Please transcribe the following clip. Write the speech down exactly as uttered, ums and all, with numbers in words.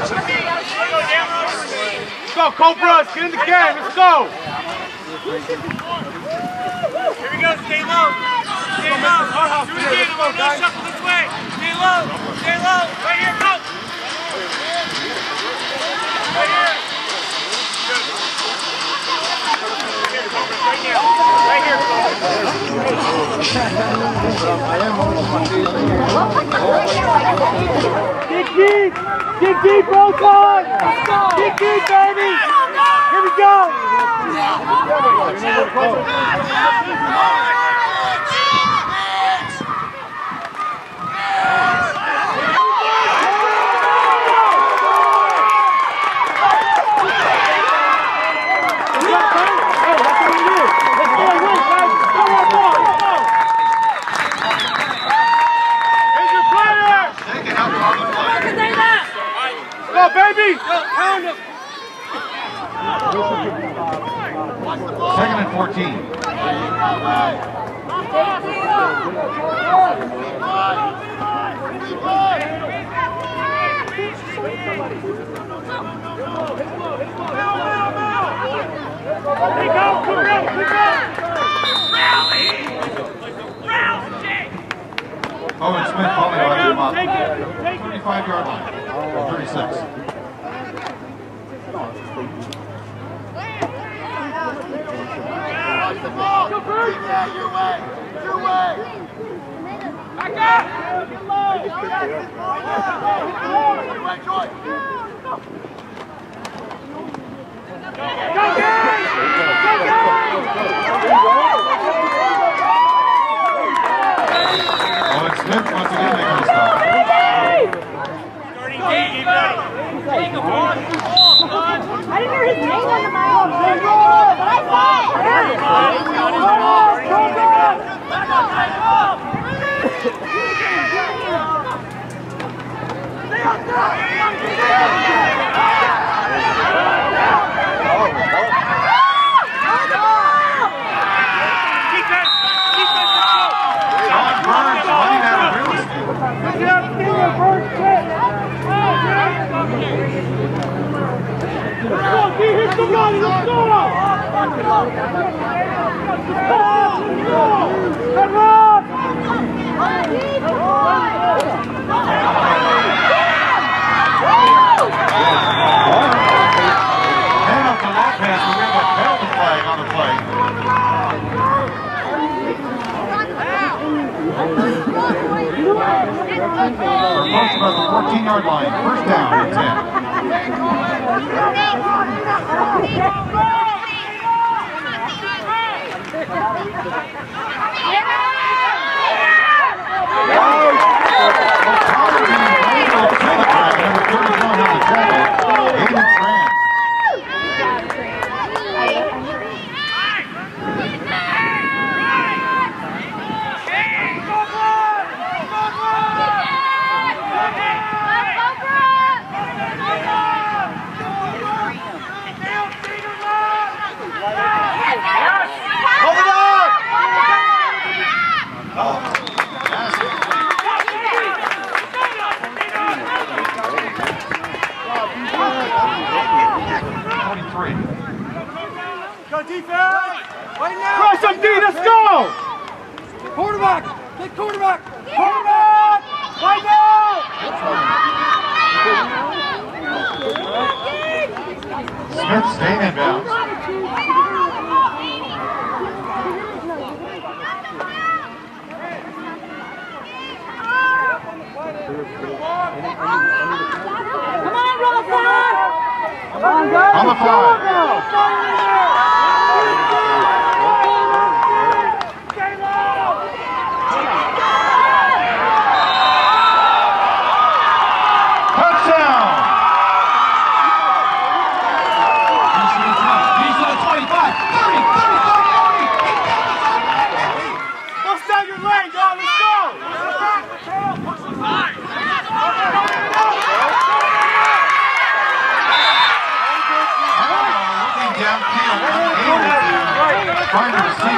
Let's go, Cobras, get in the game, let's go! Here we go, stay low. Stay low. Do it again, I'm gonna no shuffle this way. Stay low, stay low. Right here, go. Right here. Good. Right here, right here. Dig deep! Dig deep, Bolton! Dig deep, baby! Here we go! Go, baby! Pound him! Second and fourteen. Hey, go! Come on! Come on! Rally! Rally! Owen Smith calling on him up. Take it! Take it! thirty-five yard line. thirty-six. The ball! Go, Bruce! Yeah, your way! Your way! Back up! Get low! Your way, Joy! Go, guys! Go, Owen Smith once again making a stop. Starting game, ready! Take a one! I didn't hear his name on the mic, but I saw John Burns running out of real estate. Let's go, D, hit somebody, let's go! Let's go! Let's go! Hand up to Lopez, and we have a penalty flag on the play. We're close about the fourteen yard line. First down and ten. Go defense! Right now! Crush them, D, let's go! Quarterback! Get quarterback! Quarterback! Right now! Smith staying in bounds. Come on, Rosa! Come on, guys! On the fly. Touchdown! He's on the twenty-five, thirty, thirty-five, forty. Don't stagger your lane, y'all, let's go! Looking downfield, unable to find a receiver.